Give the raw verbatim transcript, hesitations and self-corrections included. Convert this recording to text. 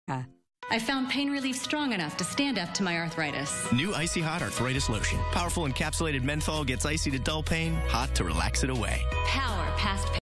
I found pain relief strong enough to stand up to my arthritis. New Icy Hot Arthritis Lotion. Powerful encapsulated menthol gets icy to dull pain, hot to relax it away. Power past pain.